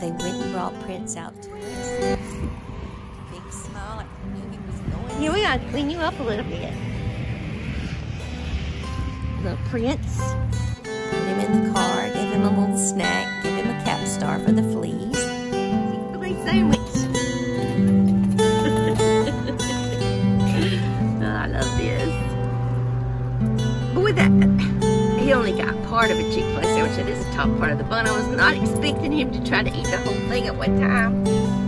they went and brought Prince out to us. Big smile, like he knew he was going. Yeah, we gotta clean you up a little bit. Little Prince. Put him in the car, gave him a little snack, gave him a cap star for the fleas. Chick-fil-A sandwich. Oh, I love this. But with that, he only got part of a Chick-fil-A sandwich. That is the top part of the bun. I was not expecting him to try to eat the whole thing at one time.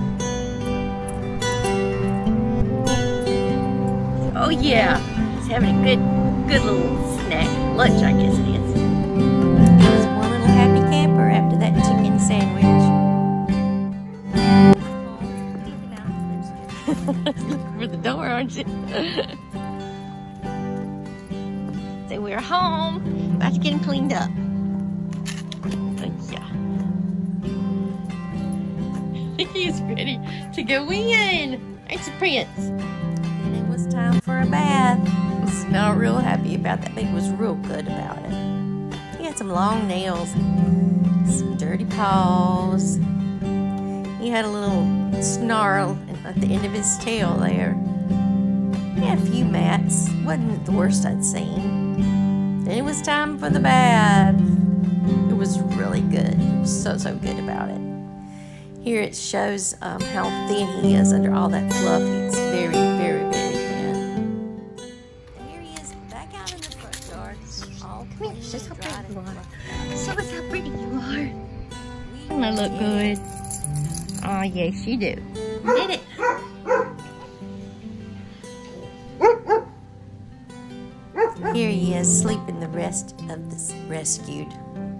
Oh yeah, he's having a good little snack. Lunch, I guess it is. He was one little happy camper after that chicken sandwich. Looking for the door, aren't you? So we're home, about to get him cleaned up. Yeah. He's ready to go in. It's a Prince. And it was time for a bath. He smelled real happy about that. He was real good about it. He had some long nails, some dirty paws. He had a little snarl at the end of his tail there. He had a few mats. Wasn't the worst I'd seen. Then it was time for the bath. It was really good. He was so good about it. Here it shows how thin he is under all that fluff. It's very thin. And here he is back out in the front yard. All Come here, just how dried pretty you and are. fluffy. Show us how pretty you are. We I look did. good. Oh, yes, you do. You did it. Here he is sleeping the rest of this rescued.